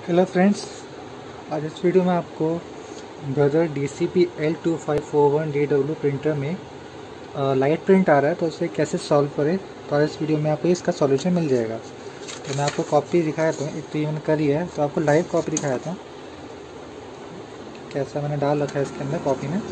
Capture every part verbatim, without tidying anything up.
Hello friends, आज इस video में आपको Brother D C P L two five four one D W printer में लाइट प्रिंट आ रहा है तो उसे कैसे सॉल्व करें। तो आज इस वीडियो में आपको इसका सॉल्यूशन मिल जाएगा। तो मैं आपको कॉपी दिखाया था, एक तो ये मैंने करी है, तो आपको लाइव कॉपी दिखाया था कैसा मैंने डाल रखा है इसके अंदर कॉपी में।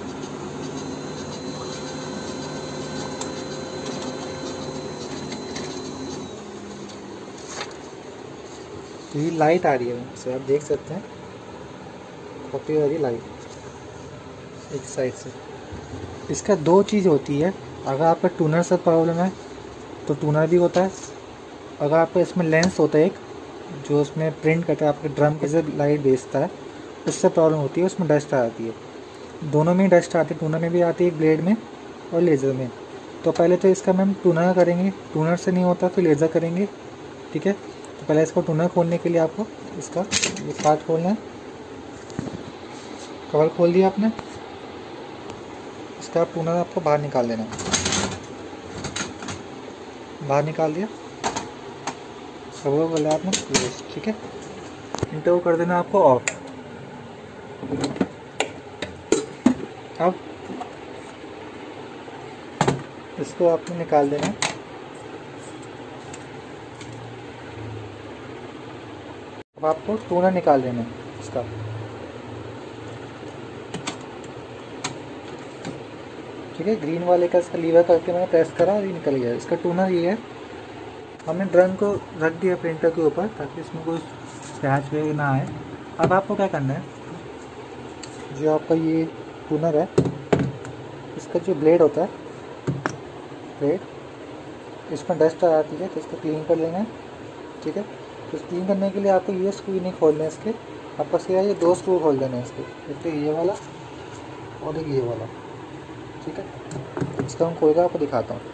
तो ये लाइट आ रही है, इसे आप देख सकते हैं, कॉपी वाली लाइट एक साइड से। इसका दो चीज़ होती है, अगर आपका टूनर से प्रॉब्लम है तो टूनर भी होता है, अगर आपका इसमें लेंस होता है एक जो उसमें प्रिंट करता है आपके ड्रम के से लाइट भेजता है, उससे प्रॉब्लम होती है, उसमें डस्ट आ जाती है। दोनों में डस्ट आती है, टूनर में भी आती है, एक ब्लेड में और लेज़र में। तो पहले तो इसका मैम टूनर करेंगे, टूनर से नहीं होता तो लेज़र करेंगे, ठीक है। तो पहले इसको टूनर खोलने के लिए आपको इसका ये पार्ट खोलना है। कवर खोल दिया आपने, इसका टूनर आपको बाहर निकाल देना है। बाहर निकाल दिया, सब वो बोला आपने, ठीक है। प्रिंटर को कर देना आपको ऑफ। अब इसको आपने निकाल देना, अब आपको टूनर निकाल देना है इसका। ठीक है, ग्रीन वाले का इसका लीवर करके मैंने प्रेस करा और ये निकल गया। इसका टूनर ये है। हमने ड्रम को रख दिया प्रिंटर के ऊपर ताकि इसमें कोई स्क्रैच वगैरह ना आए। अब आपको क्या करना है, जो आपका ये टूनर है, इसका जो ब्लेड होता है, ब्लेड इसमें डस्ट आ जाती है तो इसको क्लीन कर लेना है, ठीक है। तो क्लीन करने के लिए आपको ये स्क्रू नहीं खोलना है इसके, आपको सिर्फ ये दो स्क्रू खोल देना है इसके, एक तो ये वाला और एक ये वाला, ठीक है। इसका हम खोल कर आपको दिखाता हूँ।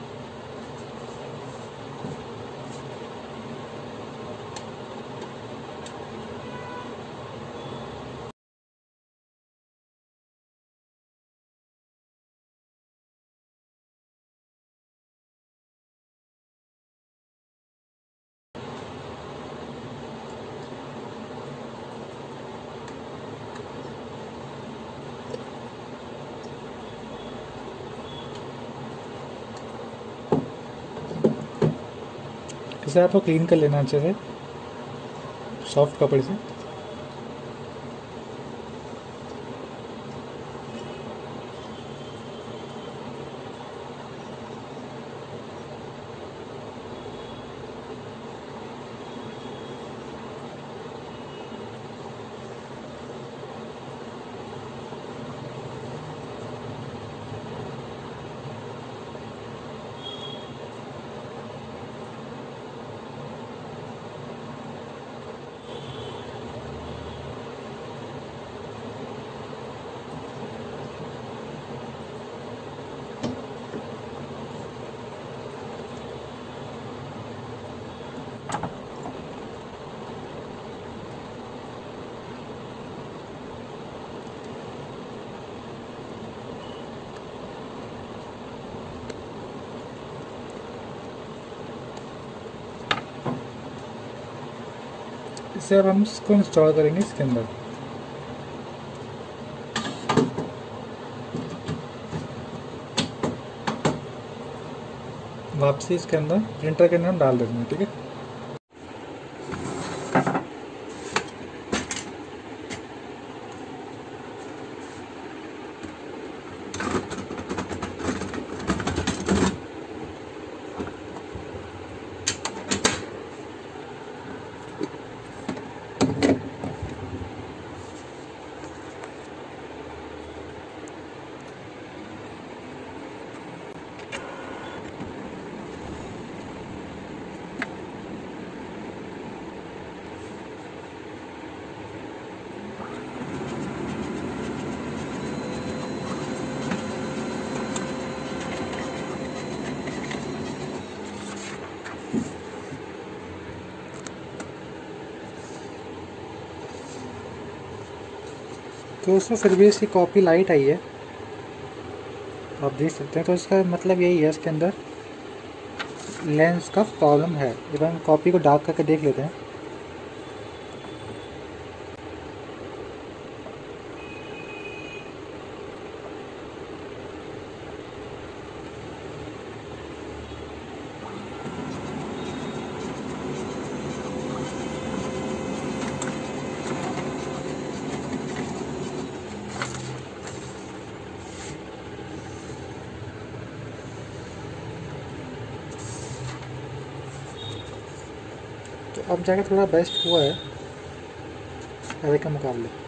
इसे आपको क्लीन कर लेना अच्छे से सॉफ्ट कपड़े से। इसे अब हम इसको इंस्टॉल करेंगे इसके अंदर। वापसी इसके अंदर प्रिंटर के अंदर हम डाल देंगे, ठीक है। तो उसमें फिर भी इसकी कॉपी लाइट आई है, आप देख सकते हैं। तो इसका मतलब यही है, इसके अंदर लेंस का प्रॉब्लम है। जब हम कॉपी को डार्क करके देख लेते हैं, अब जाकर थोड़ा बेस्ट हुआ है पहले के मुकाबले।